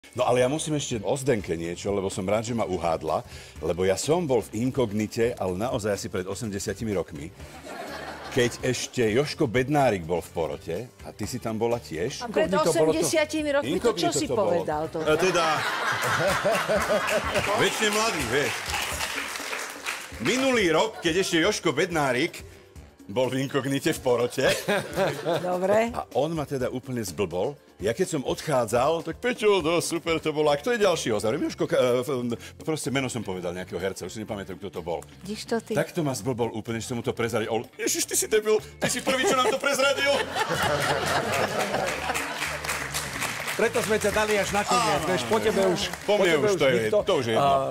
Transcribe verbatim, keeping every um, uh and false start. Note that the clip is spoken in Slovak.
No ale ja musím ešte o Zdenke niečo, lebo som rád, že ma uhádla, lebo ja som bol v inkognite, ale naozaj asi pred osemdesiatimi rokmi, keď ešte Jožko Bednárik bol v porote a ty si tam bola tiež. A pred osemdesiatimi rokmi to čo si povedal? To a teda... Večne mladý, vieš. Minulý rok, keď ešte Jožko Bednárik bol v inkognite v porote. Dobre. A on ma teda úplne zblbol. Ja keď som odchádzal, tak Peťo, no super to bolo. A kto je ďalší ozor? Jožko, proste meno som povedal nejakého herca, už si nepamätám, kto to bol. Vidíš to ty? Tak to ma zblbol úplne, že som mu to prezradil. Ježiš, ty si debil, ty si prvý, čo nám to prezradil. Preto sme ťa dali až na koniec, vieš, po tebe už... Po mne už to je, to už je jedno.